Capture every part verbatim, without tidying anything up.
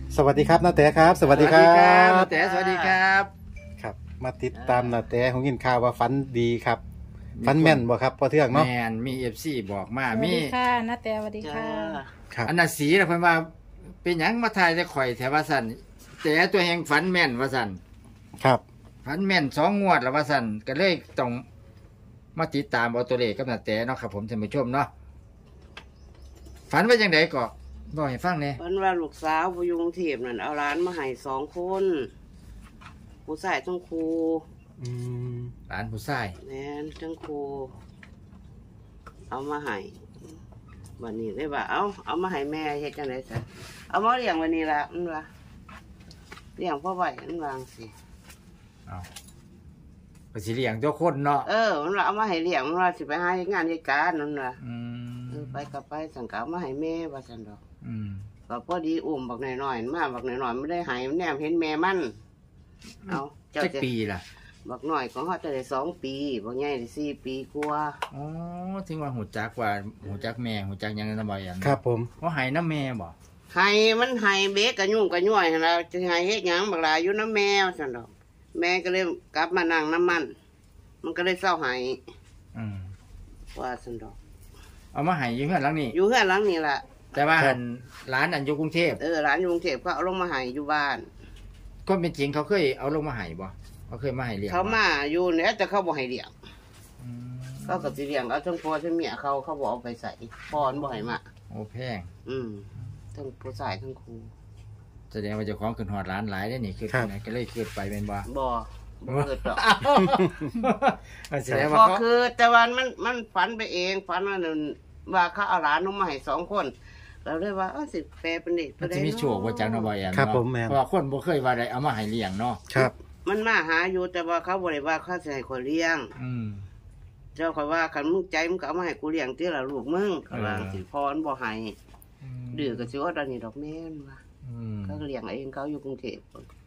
สวัสดีครับนาแต่ครับสวัสดีครับนาแต่สวัสดีครับครับมาติดตามนาแต่ของยินข่าวว่าฝันดีครับฝันแม่นบ่ครับพอเทื่องเนาะแม่นมี เอฟ ซี บอกมามีสวัสดีค่ะนาแต่สวัสดีค่ะครับอันน่ะสีน่ะเพิ่นว่าเป็นหยังมาถ่ายแต่ข่อยแถวว่าซั่นแต่ตัวแห่งฝันแม่นว่าซั่นครับฝันแม่นสองงวดแล้วว่าซั่นก็เลยต้องมาติดตามเอาตัวเลขกับนาแต่เนาะครับผมท่านผู้ชมเนาะฝันว่าจังได๋ก็บ่ให้ฟังแหน่ฝันว่าลูกสาวผู้อยู่กรุงเทพนั่นเอาหลานมาให้สองคนผู้ชายทั้งครูอืมหลานผู้ชายแม่นทั้งครูเอามาให้วันนี้เลยว่าเอาเอามาให้แม่เฮ็ดจังได๋ซะเอามาเลี้ยงวันนี้ล่ะมันว่าเลี้ยงพ่อไว้มันวาจั่งสิเอ้าก็สิเลี้ยงตัวคนเนาะเออมันว่าเอามาให้เลี้ยงมันว่าสิไปหาเฮ็ดงานเฮ็ดการนั่นน่ะอืมเออไปก็ไปสั่งกเอามาให้แม่ว่าซั่นดอกอืมก็พอดีอุ้มบักน้อยๆมาบักน้อยๆไม่ได้ให้แนมเห็นแม่มันเอาเจ้าจักจะปีล่ะบักน้อยของเขาจะได้สองปีบักใหญ่ได้สี่ปีกว่าอ๋อถึงว่าหูจักว่าหูจักแม่หูจักหยังนำบ่อย่างครับผมว่าให้น้ำแม่บ่ให้มันให้เบกกระยุ่งกระย่อยหั่นล่ะจะให้เฮ็ดหยังบักหลายอยู่น้ำแมวซั่นดอกแม่ก็เลยกลับมานั่งน้ำมัน มันก็เลยเศร้าให้อืมว่าซั่นดอกเอามาให้อยู่เฮือนหลังนี้อยู่เฮือนหลังนี่ล่ะแต่ว่าหันร้านอันอยู่กรุงเทพเออหลานอยู่กรุงเทพก็เอาลงมาให้อยู่บ้านก็เป็นจริงเขาเคยเอาลงมาให้บ่เขาเคยมาให้เลี้ยงเขามาอยู่เนี่ยแต่เขาบ่ให้เลี้ยงอืมเขาก็สิเลี้ยงเอาทั้งพ่อทั้งเมียเขาเขาบ่เอาไปใส่พ่อมันบ่ให้มาโอ้แพงอืมทั้งผู้ชายทั้งครูแสดงว่าเจ้าของขึ้นฮอดร้านหลายได้อนี่คือไหนก็เลยคิดไปแม่นบ่บ่บ่เกิดดอกแสดงว่าบ่เขาคือแต่ว่ามันมันฝันไปเองฝันว่านั่นว่าเขาเอาหลานลงมาให้สองคนเราเลยว่าเออสิแปลเป็นเด็กมันสิมีโชคว่าจังเนาะบ่อย่างครับเนาะผมแม่นเพราะว่าคนบ่เคยว่าได้เอามาให้เลี้ยงเนาะครับมันมาหาอยู่แต่ว่าเขาบ่ได้ว่าเขาสิให้คนเลี้ยงอืมเจ้าเขาว่าคันมึงใจมึงก็เอามาให้กูเลี้ยงติละลูกมึงเขาว่าสิพรบ่ให้ดื้อก็สิว่าตอนนี้ดอกแม่นว่าอืมเขาก็เลี้ยงเองเขาอยู่กรุงเทพ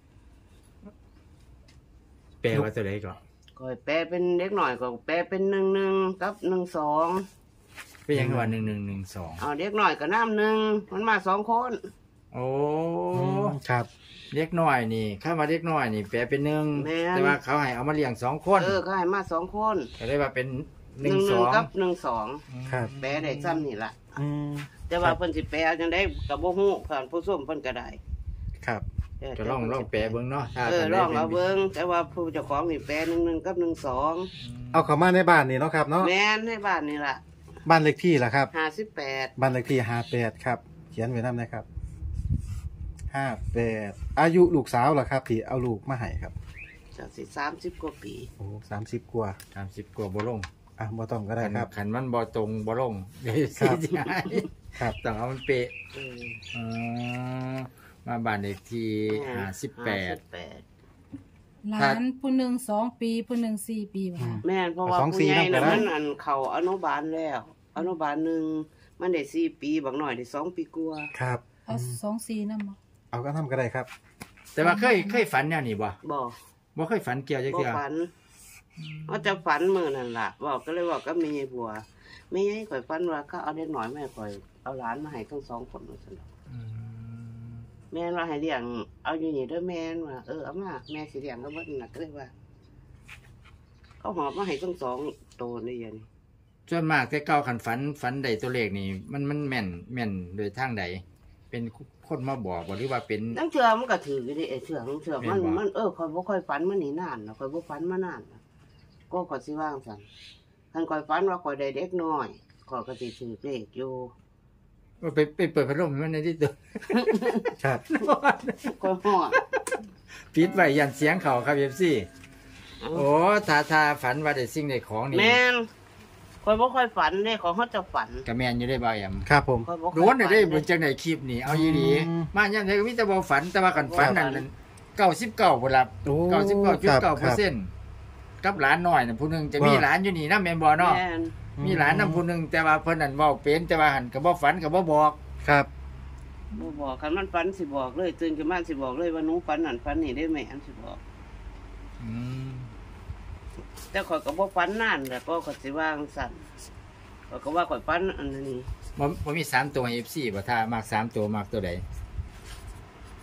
แปลว่าตัวใดก็ก็แปลเป็นเด็กหน่อยก็แปลเป็นหนึ่งหนึ่งกับหนึ่งสองเป็นหยังว่าหนึ่งหนึ่งหนึ่งสองเอาเด็กหน่อยก็น้ำหนึ่งมันมาสองคนโอ้อืมครับเล็กน้อยนี่ข้ามาเล็กน้อยนี่แปลเป็นหนึ่งแม่นแต่ว่าเขาให้เอามาเลี้ยงสองคนเออเขาให้มาสองคนก็เลยว่าเป็นหหนึ่นึ่งงหสนึ่อง งกับหนึ่งสองครับแปลได้ซ้ำนี่ล่ะอืมแต่ว่าเพิ่นสิแปลจังได้กับบ่ฮู้ผ่านผู้ส้มเพิ่นก็ได้ครับเออจะลองลองแปลเบิ่งเนาะถ้าเออท่านลใดองเป็นเอาเบิ่งแต่ว่าผู้เจ้าของนี่แปลหนึ่งหนึ่งกับหนึ่งสองเอาเข้ามาในบ้านนี่เนาะครับเนาะแม่นให้บ้านนี่ล่ะบ้านเลขที่ล่ะครับห้าสิบแปดบ้านเลขที่ห้าแปดครับ เขียนไว้นำนะครับห้าแปดอายุลูกสาวล่ะครับที่เอาลูกมาให้ครับจากสิสามสิบกว่าปีโอ้สามสิบกว่าสามสิบกว่าบ่ลงอ่ะบ่ต้องก็ได้ครับขันมันบ่ตรงบ่ลงเดี๋ยวครัสิบหายครับต้องเอามันเป๊ะเอออ๋อมาบ้านเลขที่ห้าสิบแปดห้าสิบแปดหลานผู้หนึ่งสองปีผู้หนึ่งสี่ปีว่ะค่ะแม่นเพราะว่าสองผู้สี่ใหญ่นำก็น่ะได้มันอันเข้าอนุบาลแล้ว อนุบาลหนึ่งมันได้สี่ปีบางหน่อยได้สองปีกว่าครับเอาสองสี่นั่นบ่เอาก็ทำก็ได้ครับแต่ว่าเคยเคยฝันแนวนี้บ่บ่บ่เคยฝันเกี่ยวจักบ่เทื่อฝันว่าจะฝันมื้อนั่นล่ะบอกก็เลยบอกก็มีบัวไม่ให้ข่อยฝันว่าก็เอาเด็กน้อยมาให้ข่อยเอาหลานมาให้ทั้งสองคนว่าซั่นดอกอืมแม่นว่าให้เลี้ยงเอาอยู่นี่เด้อแม่นว่าเออเอามาแม่สิเลี้ยงก็เบิดนั่นน่ะก็เลยว่า เขาหอบมาให้ทั้งสองโตนี่อย่างนี้ส่วนมากแต่เก่าคันฝันฝันใดตัวเลขนี่มันมันแม่นแม่นโดยทางใดเป็นคนมาบอกบ่หรือว่าเป็นตั้งเชื่อมันก็ถืออยู่ดิไอ้เชื่อของเชื่อมันแม่นบ่มันเออข่อยบ่ค่อยฝันมันนี่นานนะข่อยบ่ฝันมานานนะก็ข่อยสิว่างซั่นคันข่อยฝันว่าข่อยได้เด็กน้อยข่อยก็สิถือเลขอยู่ว่าไปไปเปิดพัดลมให้มันในที่ตัวครับข่อยฮอดปิดไว้ยันเสียงเขาครับ เอฟ ซี โอ้ถ้าถ้าฝันว่าได้สิ่งได้ของนี่แม่นข่อยบ่ค่อยฝันเด้ของเฮาจะฝันก็แม่นอยู่ได้บ่อยำครับผมข่อยบ่ค่อยโดนได้ได้เบิ่งจังได๋คลิปนี่เอาอีหลีอืมมาย่ำใดก็มีแต่บ่ฝันแต่ว่าคันฝันนั่นเก้าสิบเก้าพุ่นล่ะโอ้เก้าสิบเก้าจุดครัเก้าบเปอร์เซ็นต์กับหลานน้อยน่ะผู้หนึงจะมีว่าหลานอยู่นี่นำแม่นบ่เนาะแม่นมีหลานนำผู้หนึงแต่ว่าเพิ่นนั่นเว้าเป็นแต่ว่าหันก็บ่ฝันก็บ่บอกครับบ่บอกคันมันฝันสิบอกเลยตื่นขึ้นมาสิบอกเลยว่าหนูฝันนั่นฝันนี่ได้แม่นสิบอกอืมแต่ข่อยก็บ่ฝันนานแหละก็ข่อยสิว่างสั่นข่อยก็ว่าข่อยฝันอันนี้บ่บ่มีสามตัวให้ เอฟ ซี บ่ถ้ามักสามตัวมักตัวใด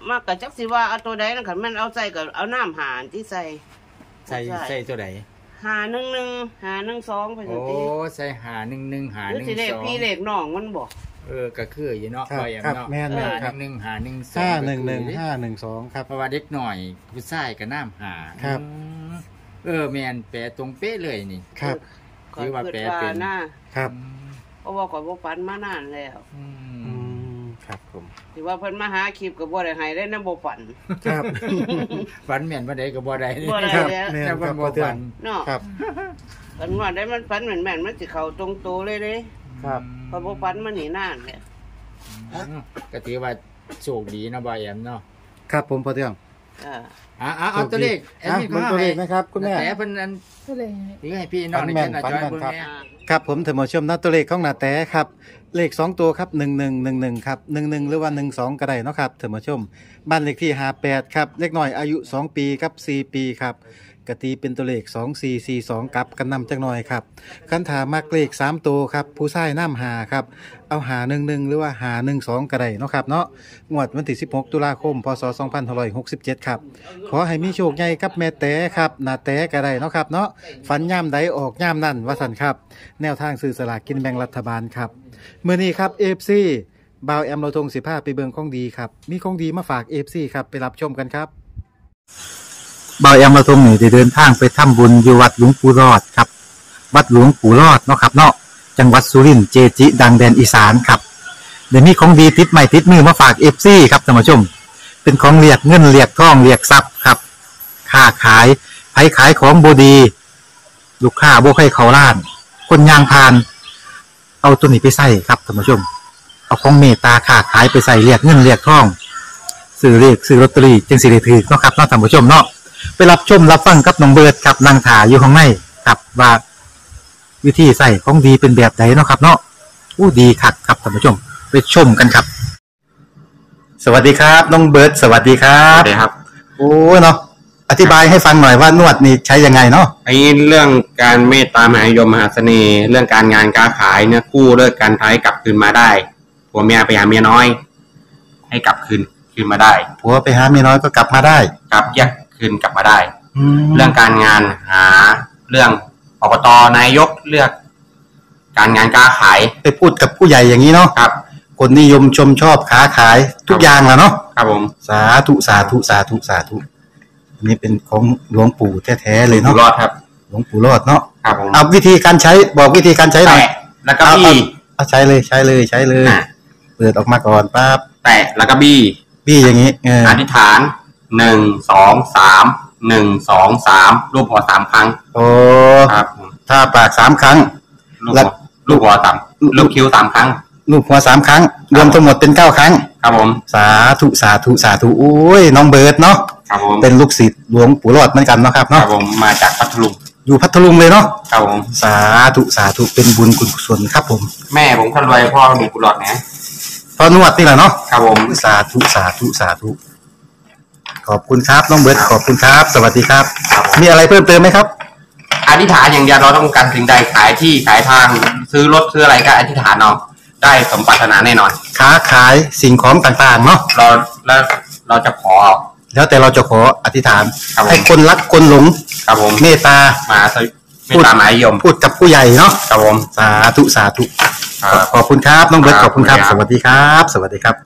มากกับจักสิว่าเอาตัวใดนั่นคันมันเอาใส่กับเอาน้ำหารที่ใส่ใส่ใส่ตัวใดหาหนึ่งหนึ่งหาหนึ่งสองไปโอ้สิใส่หาหนึ่งหนึ่งหาหหรือนึ่งสิเลขสองพี่เลขน้องมันบอกเออก็คืออยู่เนาะครับบ่อย่างครับเนาะแม่นแม่นครับหนึ่งหาหนึ่งสองห้าหนึ่งหนึ่งห้าหนึ่งสองครับเพราะว่าเด็กหน่อยผู้ชายกับน้ำหาครับอืมเออแมนแปลตรงเป๊ะเลยนี่ครับก่อนถือว่าเกิดแปลว่าเป็นหน้าครับเพราะว่าก่อนบ่ฝันมานานแล้วอือืมมครับผมที่ว่าเพิ่นมาหาคลิปก็บ่ได้ให้ได้นำบ่ฝันครับฝันแม่นบ่ได้ก็บ่ได้นี่บ่ได้ครับแล้วแม่นแต่คว่ารับบ่พ่อเทือฝังนเนาะครับฝันว่าได้มันฝันแม่นๆมันสิเข้าตรงโตเลยเด้ครับเพราะบ่ฝันมานี่นานแล้วอืมก็ถือว่าโชคดีเนาะบ่แอมเนาะครับผมพ่อเทืองอ่าอ่ะอ่ะเอาตัวเลขแอดอ่ะมินมันตัวเลขนะครับคุณแม่แต่เพิ่นอันก็เลยถือให้พี่น้องฝันในแม่เช่นนน่ะฝันจอยแม่นเบิ่งครับแหน่อ่าครับผมถือมาชมนัดตัวเลขของหนาแต่ครับ เลขสองตัวครับหนึ่งหนึ่งหนึ่งหนึ่งครับหนึ่งหนึ่งหรือว่าหนึ่งสองก็ได้เนาะครับถือมาชม บ้านเลขที่ห้าแปดครับเลขน้อยอายุสองปีกับสี่ปีครับกตีเป็นตัวเลขสองสี่สี่สองกับกันนำจักหน่อยครับคันถามักเลขสามตัวครับผู้ชายน้ำหาครับเอาหาหนึ่งหนึ่งหรือว่าหาหนึ่งสองก็ได้เนาะครับเนาะงวดวันที่สิบหกตุลาคมพศสองพันห้าร้อยหกสิบเจ็ดครับขอให้มีโชคใหญ่กับแม่แต่ครับหนาแต่ก็ได้เนาะครับเนาะฝันย่ามใดออกย่ามนั่นว่าสันครับแนวทางซื้อสลากกินแบ่งรัฐบาลครับเมื่อนี้ครับเอฟซีบ่าวแอมเราทงสิบห้าไปเบิงของดีครับมีของดีมาฝากเอฟซีครับไปรับชมกันครับบ่าวแอมเราทงนี่ได้เดินทางไปทำบุญอยู่วัดหลวงปู่รอดครับวัดหลวงปู่รอดเนาะครับเนาะจังหวัดสุรินทร์เจจิ ดังแดนอีสานครับเดี๋ยวนี้ของดีติดใหม่ติดมือมาฝากเอฟซีครับท่านผู้ชมเป็นของเรียกเงินเรียกทองเรียกทรัพย์ครับค้าขายไผขายของบดีลูกค้าบ่ให้เขาล้าน คนยางพาน เอาตัวนี้ไปใส่ครับท่านผู้ชม เอาของเมตตาค้าขายไปใส่เรียกเงินเรียกทองซื้อเรียกซื้อลอตเตอรี่จึงสิได้ถือเนาะครับเนาะท่านผู้ชมเนาะไปรับชมรับฟังกับน้องเบิร์ดครับนางถาอยู่ข้างในครับว่าวิธีใส่ของดีเป็นแบบไหนเนาะครับ เนาะอู้ดีคักครับท่านผู้ชมไปชมกันครับ สวัสดีครับน้องเบิร์ดสวัสดีครัครับ บครับโอ้เนาะอธิบายให้ฟังหน่อยว่านวดนี่ใช้ยังไงเนาะไอ้เรื่องการเมตตามหานิยมมหาเสน่ห์ เรื่องการงานการขายเนี่ยกู้เลิกการท้ายกลับคืนมาได้ผัวเมียไปหาเมียน้อย ให้กลับคืนคืนมาได้ผัวไปหาเมียน้อยก็กลับมาได้กลับแยกคืนกลับมาได้แล้เรื่วองการงานหาเรื่องอบตนายกเลือก การงานการขายไปพูดกับผู้ใหญ่อย่างนี้เนาะครับคนนิยมชมชอบค้าขายทุกอย่างแหละเนาะครับผมสาธุสาธุสาธุสาธุอันนี้เป็นของหลวงปู่แท้ๆเลยอยู่เนาะรอดครับหลวงปู่รอดเนาะครับผมเอาวิธีการใช้บอกวิธีการใช้หน่อยแตะแล้วก็บี้เอาใช้เลยใช้เลยใช้เลยอ่ะเปิดออกมาก่อนปั๊บแตะแล้วก็บี้พี่อย่างนี้เอออธิษฐานหนึ่งสองสามหนึ่งสองสามรูปหัวสามครั้งโอ้ครับผมถ้าปากสามครั้งลูกแล้หัววลูกหัวสามลูกคิ้วสามครั้งลูกหัวสามครั้ง รวมทั้งหมดเป็นเก้าครั้งครับผมสาธุสาธุสาธุโอ้ยน้องเบิร์ดเนาะครับผมเป็นลูกศิษย์หลวงปู่รอดเหมือนกันเนาะครับครัเนาะบผมมาจากพัทลุงอยู่พัทลุงเลยเนาะครับผมสาธุสาธุเป็นบุญกุศลครับผมแม่ผมคนรวยพ่อมีกุหลาบนะพอนวดนี่แหละเนาะครับผมสาธุสาธุสาธุขอบคุณครับน้องเบิร์ดขอบคุณครับ สวัสดีครับครับผมมีอะไรเพิ่มเติมไหมครับอธิษฐานอย่างเดียวเราต้องการสิ่งใดขายที่ขายทางซื้อรถซื้ออะไรก็อธิษฐานเอาได้สมปรารถนาแน่นอนค้าขายสิ่งของต่างๆเนาะเราแล้วเราจะขอแล้วแต่เราจะขออธิษฐานครับผมให้คนรักคนหลงครับผมเมตตามาสวิไม่ตามหมายยมพูดกับผู้ใหญ่เนาะครับผมสาธุสาธุครับขอบคุณครับน้องเบิร์ตคขรับอบคุณครับขอบสคุณครับวัสดีครับ สวัสดีครับ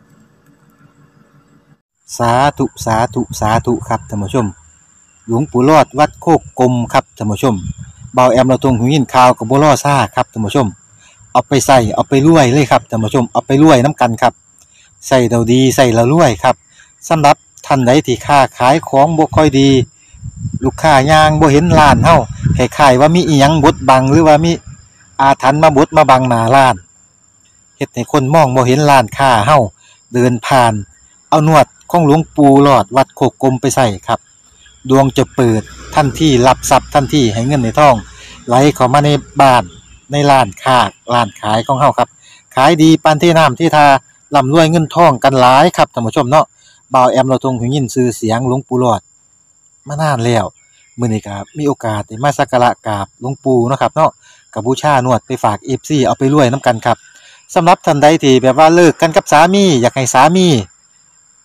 สาธุสาธุสาธุครับท่านผู้ชม หลวงปู่รอดวัดโคกกลมครับท่านผู้ชมเบาแอมเราตรงหูยินข่าวกับบัวล่อซ่าครับท่านผู้ชม เอาไปใส่เอาไปรวยเลยครับท่านผู้ชมเอาไปรวยน้ำกันครับใส่เราดีใส่เรารวยครับสำหรับท่านใดที่ค้าขายของบ่ค่อยดี ลูกค้ายางบ่เห็นร้านเฮาคล้ายๆว่ามีอีหยังบดบังหรือว่ามีอาถรรพ์มาบดมาบังหน้าร้านเฮ็ดให้คนมองบ่เห็นร้านค้าเฮาเดินผ่าน เอานวดของหลวงปู่หลอดวัดโคกกลมไปใส่ครับดวงจะเปิดทันทีรับทรัพย์ทันทีให้เงินในท้องไหลเข้ามาในบ้านในร้านค้าร้านขายของเฮาครับขายดีปานที่น้ำที่ทาร่ำรวยเงินทองกันหลายครับท่านผู้ชมเนาะบ่าวแอมเราทรงหูยินชื่อเสียงหลวงปู่หลอดมานานแล้วมื้อนี้ก็มีโอกาสได้มาสักการะกราบหลวงปู่เนาะครับเนาะก็บูชานวดไปฝาก เอฟ ซี เอาไปรวยนํกันครับสำหรับท่านใดที่แบบว่าเลิกกันกับสามีอยากให้สามี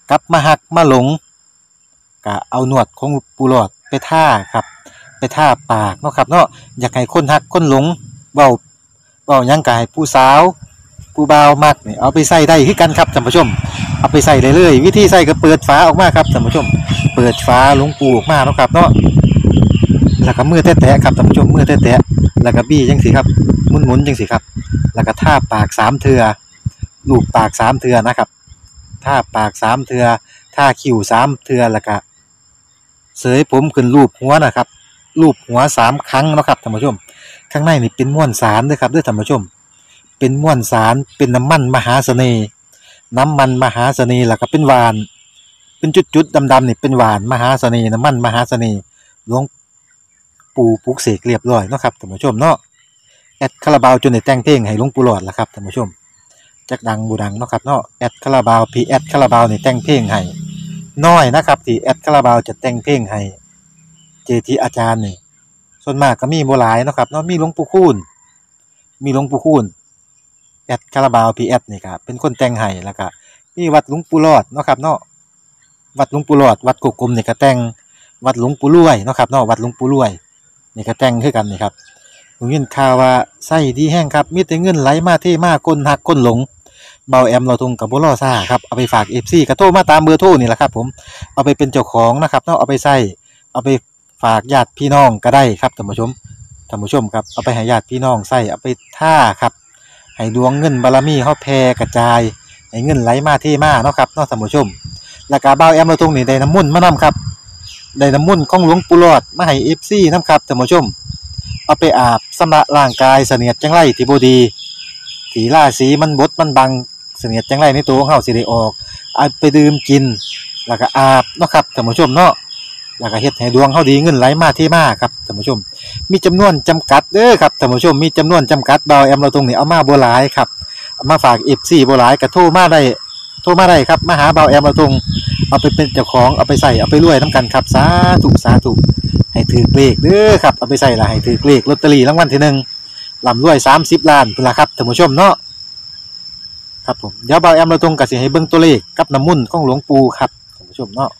กลับมาหักมาหลงก็เอาหนวดของปูหลอดไปท่าครับ ไปท่าปากเนาะครับเนาะอยากให้คนหักคนหลงเว้าเว้าหยังก็ให้ผู้สาวผู้บ่าวมักนี่เอาไปใส่ได้คือกันครับท่านผู้ชมเอาไปใส่ได้เลยวิธีใส่ก็เปิดฝาออกมาครับท่านผู้ชมเปิดฝาหลวงปูออกมาเนาะครับเนาะแล้วก็มือแตะๆครับท่านผู้ชมมือแตะๆแล้วก็บี้จังสิครับหมุนๆจังสิครับแล้วก็ท่าปากสามเทื่อลูบปากสามเทื่อนะครับท่าปากสามเทื่อท่าคิ้วสามเทื่อแล้วก็เสยผมขึ้นรูปหัวนะครับรูปหัวสามครั้งเนาะครับท่านผู้ชมข้างในนี่เป็นม้วนสารเด้อครับเด้อท่านผู้ชมเป็นม้วนสารเป็นน้ำมันมหาเสน่ห์น้ำมันมหาเสน่ห์แล้วก็เป็นหวานเป็นจุดๆดำๆนี่เป็นหวานมหาเสน่ห์น้ำมันมหาเสน่ห์หลวงปู่ปลุกเสกเรียบร้อยเนาะครับท่านผู้ชมเนาะแอดคาราบาวจนได้แต่งเพลงให้หลวงปู่หลอดล่ะครับท่านผู้ชมจักดังบ่ดังเนาะครับเนาะแอดคาราบาวพีแอดคาราบาวนี่แต่งเพลงให้น้อยนะครับที่แอดคาราบาวจะแต่งเพลงให้เจทีอาจารย์นี่ส่วนมากก็มีบ่หลายเนาะครับเนาะมีหลวงปู่คูณมีหลวงปู่คูณแอดคาราบาวพีแอดนี่ครับเป็นคนแต่งให้แล้วก็มีวัดหลวงปู่หลอดเนาะครับเนาะวัดหลวงปู่หลอดวัดกกกลมนี่ก็แต่งวัดหลวงปู่รวยเนาะครับเนาะวัดหลวงปู่รวยนี่ก็แต่งคือกันนี่ครับผมยินข่าวว่าไส้ดีแห้งครับมีแต่เงินไหลมาเทมาคนหักคนหลงเบาแอมเราทงกับบ่รอซ่าครับเอาไปฝาก เอฟ ซี ก็โทรมาตามเบอร์โทรนี่แหละครับผมเอาไปเป็นเจ้าของนะครับเนาะเอาไปใส่เอาไปฝากญาติพี่น้องก็ได้ครับท่านผู้ชมท่านผู้ชมครับเอาไปให้ญาติพี่น้องใส่เอาไปท่าครับให้ดวงเงินบารมีเฮาแผ่กระจายให้เงินไหลมาเทมาเนาะครับเนาะท่านผู้ชมแล้วก็เบาแอมเราทงนี่ได้น้ำมนต์มานํครับได้น้ำมนต์ของหลวงปู่หลอดมาให้ เอฟ ซี นำครับท่านผู้ชมเอาไปอาบชำระร่างกายเสนียดจังไรที่บ่ดีที่ราศีมันบดมันบังเสนียดจังไรในตัวของเฮาสิได้ออกเอาไปดื่มกินแล้วก็อาบเนาะครับท่านผู้ชมเนาะแล้วก็เฮ็ดให้ดวงเฮาดีเงินไหลมาเทมาครับท่านผู้ชมมีจำนวนจำกัดเด้อครับท่านผู้ชมมีจำนวนจำกัดเบาแอมเราตรงนี้เอามาบ่หลายครับเอามาฝาก เอฟ ซี บ่หลายก็โทรมาได้โทรมาได้ครับมาหาเบาแอมเราตรงเอาไปเป็นเจ้าของเอาไปใส่เอาไปรวยนํกันครับสาธุสาธุให้ถือเลขเด้อครับเอาไปใส่ละให้ถือเลขลอตเตอรี่รางวัลที่หนึ่งร่ำรวยสามสิบล้านพุ่นล่ะครับท่านผู้ชมเนาะครับผมเดี๋ยวเบาแอมเราตรงก็สิให้เบิ่งตัวเลขกับน้ำมนต์ของหลวงปู่ครับท่านผู้ชมเนาะ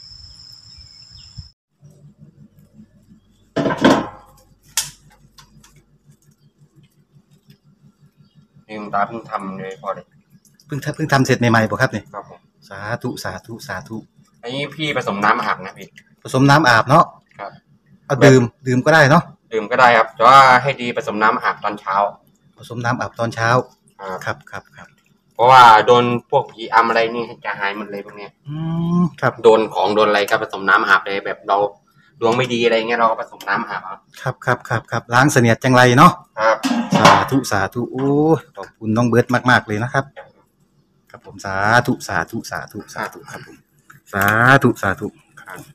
นี่คุณตาเพิ่งทำเลยพอเลยเพิ่งทำเพิ่งทำเสร็จใหม่ๆป่ะครับเนี่ยครับผมสาธุสาธุสาธุอันนี้พี่ผสมน้ำอาบนะพี่ผสมน้ำอาบเนาะครับเอาดื่มดื่มก็ได้เนาะดื่มก็ได้ครับแต่ว่าให้ดีผสมน้ำอาบตอนเช้าผสมน้ำอาบตอนเช้าครับครับครับครับเพราะว่าโดนพวกผีอำอะไรนี่จะหายหมดเลยพวกเนี้ยอืมครับโดนของโดนอะไรก็ผสมน้ำอาบเลยแบบเราดวงไม่ดีอะไรเงี้ยเราก็ผสมน้ำอาบเอาครับครับครับครับล้างเสนียดจังไรเนาะครับสาธุสาธุโอ้ยขอบคุณน้องเบิร์ตมากๆเลยนะครับ ครับผมสาธุสาธุสาธุสาธุครับผมสาธุสาธุครับ